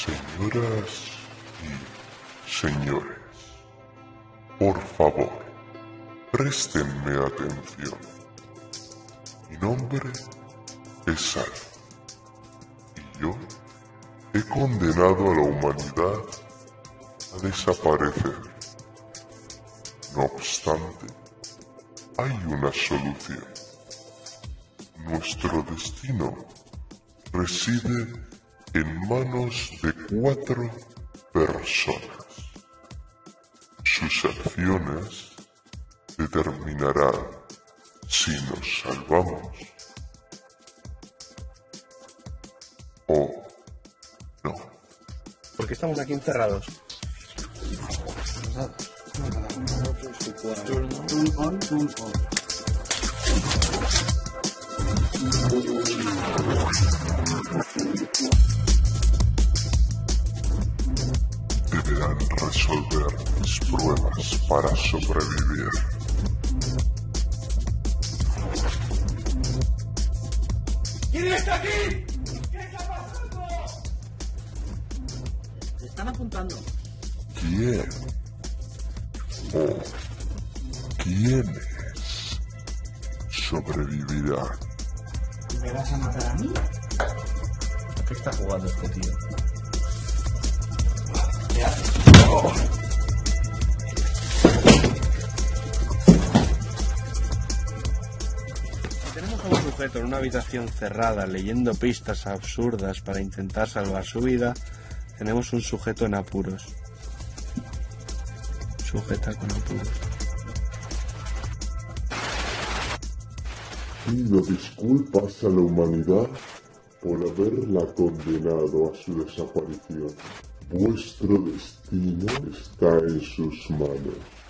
Señoras y señores, por favor, préstenme atención. Mi nombre es Al, y yo he condenado a la humanidad a desaparecer. No obstante, hay una solución. Nuestro destino reside en manos de 4 personas. Sus acciones determinarán si nos salvamos o no. ¿Por qué estamos aquí encerrados? Deberán resolver mis pruebas para sobrevivir. ¿Quién está aquí? ¿Qué está pasando? Se están apuntando. ¿Quién o quiénes sobrevivirán? ¿Me vas a matar a mí? ¿A qué está jugando este tío? Tenemos a un sujeto en una habitación cerrada leyendo pistas absurdas para intentar salvar su vida. Tenemos un sujeto en apuros. Sujeta con apuros. Pido disculpas a la humanidad por haberla condenado a su desaparición. Vuestro destino está en sus manos.